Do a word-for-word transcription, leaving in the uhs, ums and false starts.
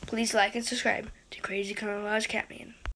Please like and subscribe to Crazy Camouflage Catman.